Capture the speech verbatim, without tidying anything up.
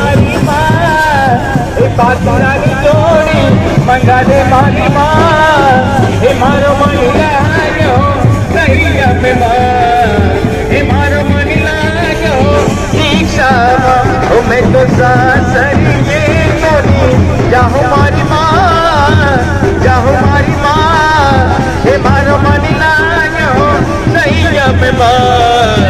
मारी माँ ए पात्रानी जोड़ी मंगा दे मारी माँ ए मारो मनी लागो सैया में माँ ए मारो मनी लागो दीक्षा ओ मैं तो सासरी में मोरी जाहू मारी माँ जाहू मारी माँ ए मारो मनी लागो सैया में माँ